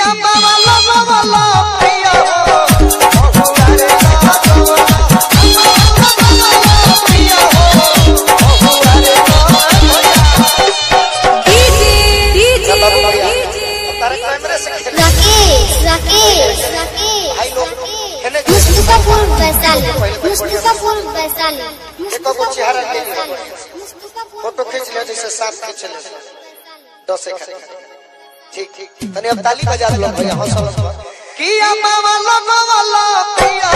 photo खींच ले जैसे साथ खींच ले 10 ठीक ठीक तने अब ताली बजा लो भैया हौसला किया मामा लगवाला पिया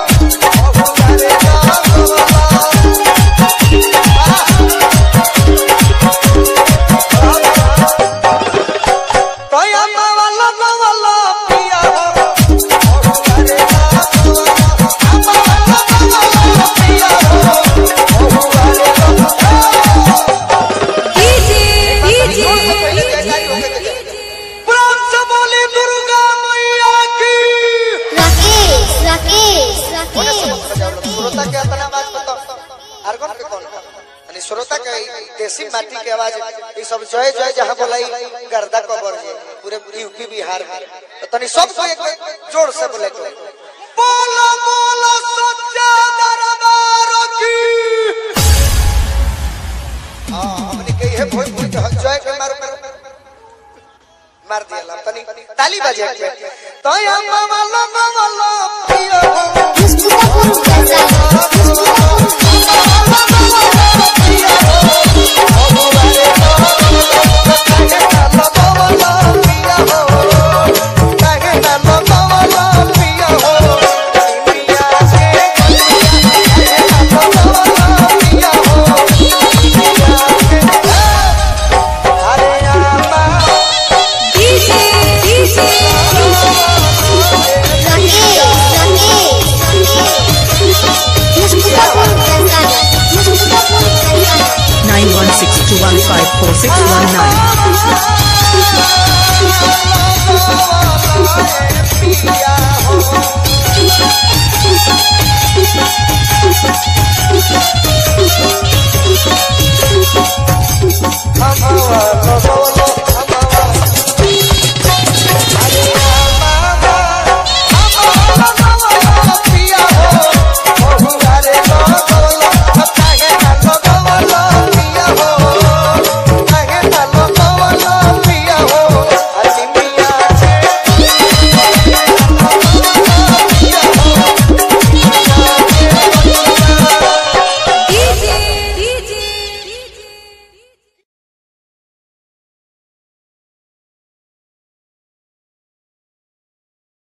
श्रोता के देसी माटी के आवाज ये सब जय जय जहां बोलाई गर्दा कबर जे पूरे यूपी बिहार में तो तनी सब को एक जोर से बोले तो बोलो बोलो सच्चा दरबार की हमने कही है भोज भोज जय के मार दिया तनी ताली बजे तो या मामा लगवाला पिया